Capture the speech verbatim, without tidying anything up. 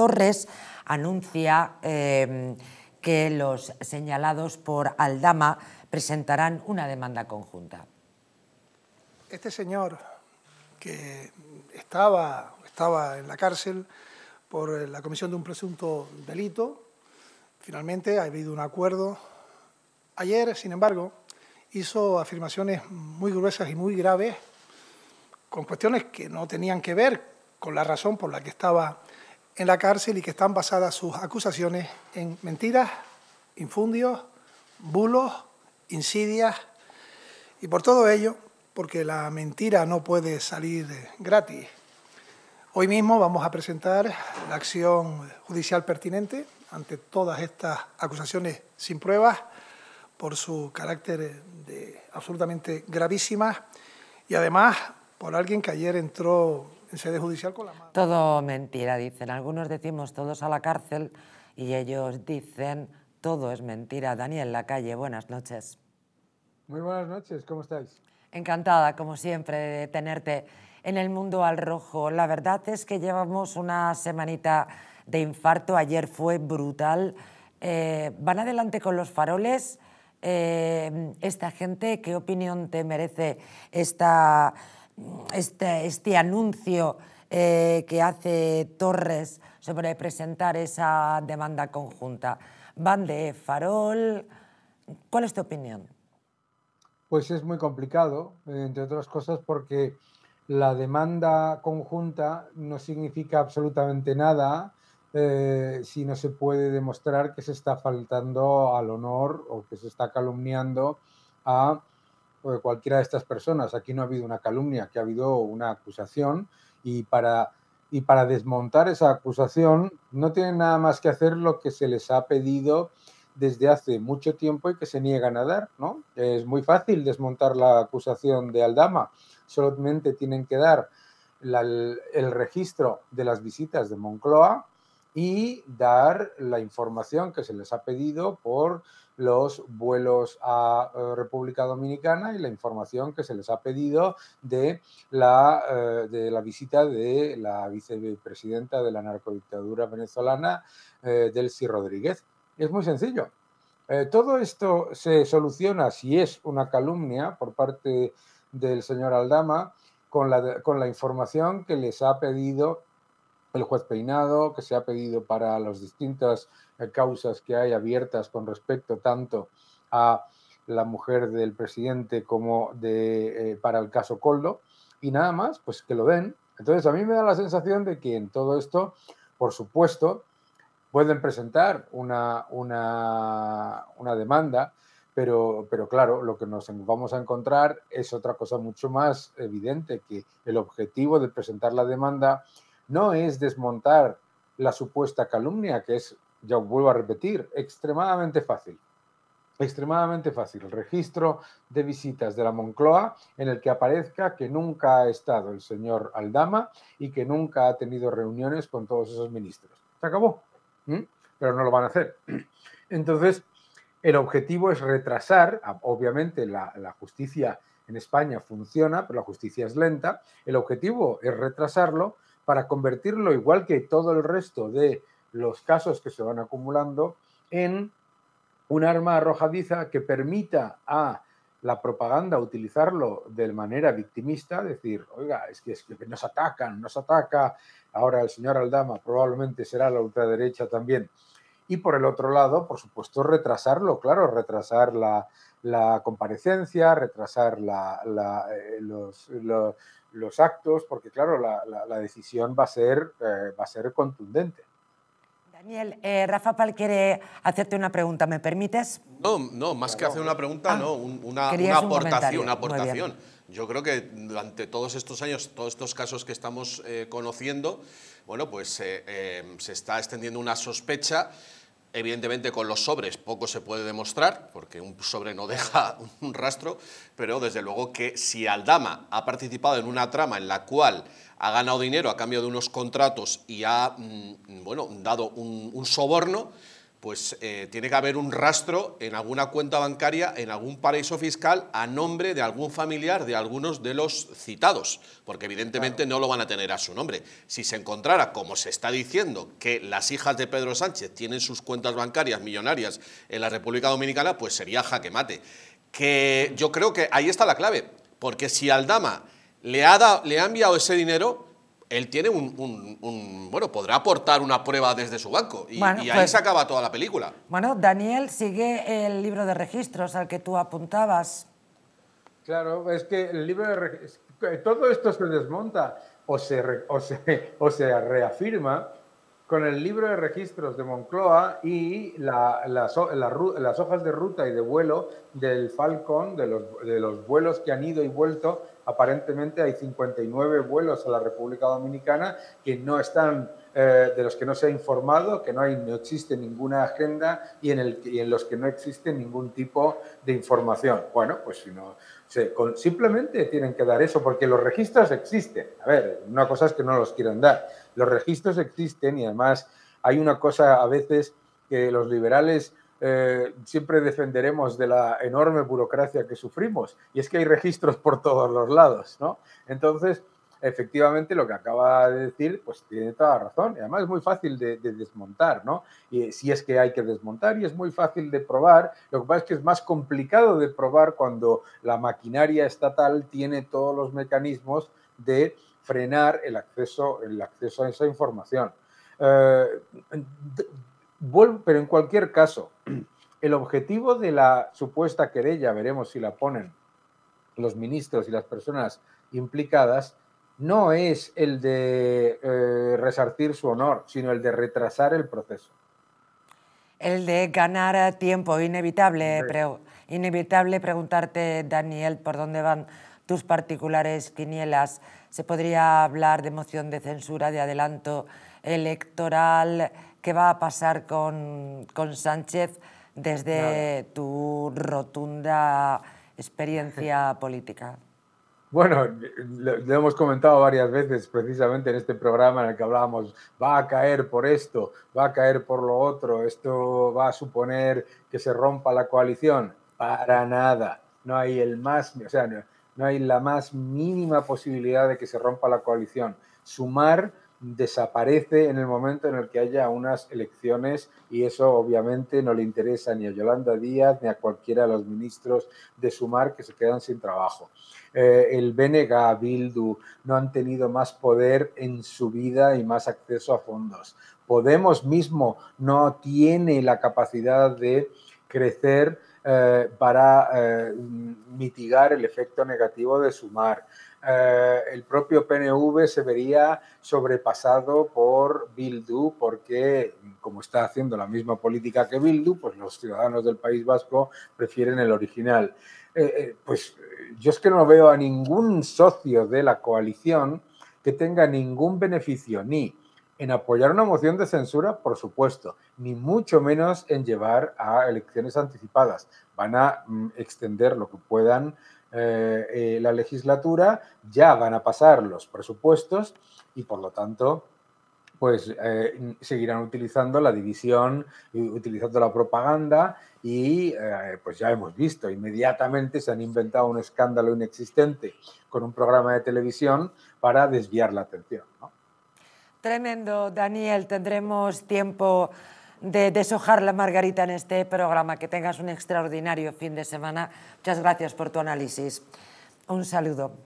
Torres anuncia eh, que los señalados por Aldama presentarán una demanda conjunta. Este señor que estaba, estaba en la cárcel por la comisión de un presunto delito, finalmente ha habido un acuerdo. Ayer, sin embargo, hizo afirmaciones muy gruesas y muy graves con cuestiones que no tenían que ver con la razón por la que estaba en la cárcel y que están basadas sus acusaciones en mentiras, infundios, bulos, insidias, y por todo ello, porque la mentira no puede salir gratis. Hoy mismo vamos a presentar la acción judicial pertinente ante todas estas acusaciones sin pruebas por su carácter de absolutamente gravísimas y además por alguien que ayer entró en sede judicial con la mano. Todo mentira, dicen. Algunos decimos todos a la cárcel y ellos dicen todo es mentira. Daniel Lacalle, buenas noches. Muy buenas noches, ¿cómo estáis? Encantada, como siempre, de tenerte en el Mundo al Rojo. La verdad es que llevamos una semanita de infarto. Ayer fue brutal. Eh, ¿Van adelante con los faroles? Eh, esta gente, ¿qué opinión te merece esta, este, este anuncio eh, que hace Torres sobre presentar esa demanda conjunta? ¿Van de farol? ¿Cuál es tu opinión? Pues es muy complicado, entre otras cosas porque la demanda conjunta no significa absolutamente nada eh, si no se puede demostrar que se está faltando al honor o que se está calumniando a eh, cualquiera de estas personas. Aquí no ha habido una calumnia, aquí ha habido una acusación y para, y para desmontar esa acusación no tienen nada más que hacer lo que se les ha pedido desde hace mucho tiempo y que se niegan a dar, ¿no? Es muy fácil desmontar la acusación de Aldama, solamente tienen que dar la, el, el registro de las visitas de Moncloa y dar la información que se les ha pedido por los vuelos a uh, República Dominicana y la información que se les ha pedido de la, uh, de la visita de la vicepresidenta de la narcodictadura venezolana, uh, Delcy Rodríguez. Es muy sencillo. Eh, todo esto se soluciona, si es una calumnia por parte del señor Aldama, con la, con la información que les ha pedido el juez Peinado, que se ha pedido para las distintas eh, causas que hay abiertas con respecto tanto a la mujer del presidente como de, eh, para el caso Koldo, y nada más, pues que lo den. Entonces a mí me da la sensación de que en todo esto, por supuesto, pueden presentar una, una, una demanda, pero, pero claro, lo que nos vamos a encontrar es otra cosa mucho más evidente, que el objetivo de presentar la demanda no es desmontar la supuesta calumnia, que es, ya vuelvo a repetir, extremadamente fácil. Extremadamente fácil. El registro de visitas de la Moncloa en el que aparezca que nunca ha estado el señor Aldama y que nunca ha tenido reuniones con todos esos ministros. Se acabó. ¿Mm? Pero no lo van a hacer. Entonces, el objetivo es retrasar, obviamente la, la justicia en España funciona, pero la justicia es lenta, el objetivo es retrasarlo para convertirlo, igual que todo el resto de los casos que se van acumulando, en un arma arrojadiza que permita a la propaganda utilizarlo de manera victimista, decir, oiga, es que, es que nos atacan, nos ataca, ahora el señor Aldama probablemente será la ultraderecha también. Y por el otro lado, por supuesto, retrasarlo, claro, retrasar la, la comparecencia, retrasar la, la, eh, los, los, los actos, porque claro, la, la, la decisión va a ser, eh, va a ser contundente. Daniel, eh, Rafa Pal quiere hacerte una pregunta, ¿me permites? No, no, más que hacer una pregunta, ah, no, un, una, una un aportación, una aportación. Yo creo que durante todos estos años, todos estos casos que estamos eh, conociendo, bueno, pues eh, eh, se está extendiendo una sospecha. Evidentemente con los sobres poco se puede demostrar, porque un sobre no deja un rastro, pero desde luego que si Aldama ha participado en una trama en la cual ha ganado dinero a cambio de unos contratos y ha, bueno, dado un, un soborno, pues eh, tiene que haber un rastro en alguna cuenta bancaria, en algún paraíso fiscal, a nombre de algún familiar de algunos de los citados, porque evidentemente no lo van a tener a su nombre. Si se encontrara, como se está diciendo, que las hijas de Pedro Sánchez tienen sus cuentas bancarias millonarias en la República Dominicana, pues sería jaque mate. Que yo creo que ahí está la clave, porque si Aldama le ha, da, le ha enviado ese dinero, él tiene un, un, un, bueno, podrá aportar una prueba desde su banco y, bueno, y ahí pues, se acaba toda la película. Bueno, Daniel, sigue el libro de registros al que tú apuntabas. Claro, es que el libro de registros, todo esto se desmonta o se, re, o, se, o se reafirma con el libro de registros de Moncloa y la, las, la, las hojas de ruta y de vuelo del Falcon, de los, de los vuelos que han ido y vuelto. Aparentemente hay cincuenta y nueve vuelos a la República Dominicana que no están, eh, de los que no se ha informado, que no, hay, no existe ninguna agenda y en, el, y en los que no existe ningún tipo de información. Bueno, pues si no, se, con, simplemente tienen que dar eso, porque los registros existen. A ver, una cosa es que no los quieran dar. Los registros existen y además hay una cosa a veces que los liberales Eh, siempre defenderemos de la enorme burocracia que sufrimos, y es que hay registros por todos los lados, ¿no? Entonces, efectivamente, lo que acaba de decir, pues tiene toda la razón, y además es muy fácil de, de desmontar, ¿no? Y si es que hay que desmontar, y es muy fácil de probar, lo que pasa es que es más complicado de probar cuando la maquinaria estatal tiene todos los mecanismos de frenar el acceso, el acceso a esa información. Eh, Pero en cualquier caso, el objetivo de la supuesta querella, veremos si la ponen los ministros y las personas implicadas, no es el de eh, resarcir su honor, sino el de retrasar el proceso. El de ganar tiempo, inevitable, pero inevitable preguntarte, Daniel, por dónde van tus particulares quinielas. ¿Se podría hablar de moción de censura, de adelanto electoral? ¿Qué va a pasar con, con Sánchez desde Nada. tu rotunda experiencia política? Bueno, lo, lo hemos comentado varias veces precisamente en este programa en el que hablábamos, va a caer por esto, va a caer por lo otro, esto va a suponer que se rompa la coalición. Para nada, no hay el más, o sea, no, no hay la más mínima posibilidad de que se rompa la coalición. Sumar desaparece en el momento en el que haya unas elecciones y eso obviamente no le interesa ni a Yolanda Díaz ni a cualquiera de los ministros de Sumar que se quedan sin trabajo. Eh, el B N G, Bildu, no han tenido más poder en su vida y más acceso a fondos. Podemos mismo no tiene la capacidad de crecer eh, para eh, mitigar el efecto negativo de Sumar. Eh, el propio P N V se vería sobrepasado por Bildu porque, como está haciendo la misma política que Bildu, pues los ciudadanos del País Vasco prefieren el original. Eh, eh, pues yo es que no veo a ningún socio de la coalición que tenga ningún beneficio ni en apoyar una moción de censura, por supuesto, ni mucho menos en llevar a elecciones anticipadas. Van a mm, extender lo que puedan eh, eh, la legislatura, ya van a pasar los presupuestos y, por lo tanto, pues eh, seguirán utilizando la división, utilizando la propaganda y eh, pues ya hemos visto, inmediatamente se han inventado un escándalo inexistente con un programa de televisión para desviar la atención, ¿no? Tremendo, Daniel. Tendremos tiempo de deshojar la margarita en este programa. Que tengas un extraordinario fin de semana. Muchas gracias por tu análisis. Un saludo.